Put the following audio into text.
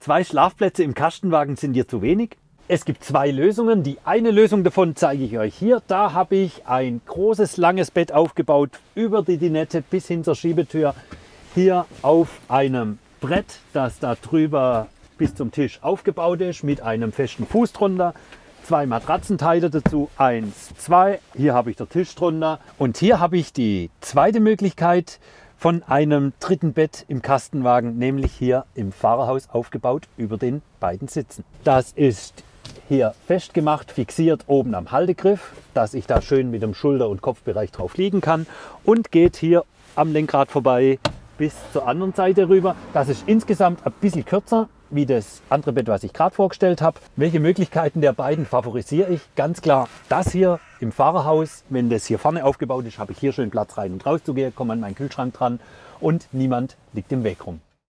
2 Schlafplätze im Kastenwagen sind dir zu wenig. Es gibt 2 Lösungen. Die eine Lösung davon zeige ich euch hier. Da habe ich ein großes, langes Bett aufgebaut, über die Dinette bis hin zur Schiebetür. Hier auf einem Brett, das da drüber bis zum Tisch aufgebaut ist, mit einem festen Fuß drunter. 2 Matratzenteile dazu, 1, 2. Hier habe ich den Tisch drunter. Und hier habe ich die zweite Möglichkeit von einem dritten Bett im Kastenwagen, nämlich hier im Fahrerhaus aufgebaut über den beiden Sitzen. Das ist hier festgemacht, fixiert oben am Haltegriff, dass ich da schön mit dem Schulter- und Kopfbereich drauf liegen kann, und geht hier am Lenkrad vorbei bis zur anderen Seite rüber. Das ist insgesamt ein bisschen kürzer wie das andere Bett, was ich gerade vorgestellt habe. Welche Möglichkeiten der beiden favorisiere ich? Ganz klar das hier im Fahrerhaus. Wenn das hier vorne aufgebaut ist, habe ich hier schön Platz rein und raus zu gehen, komme an meinen Kühlschrank dran und niemand liegt im Weg rum.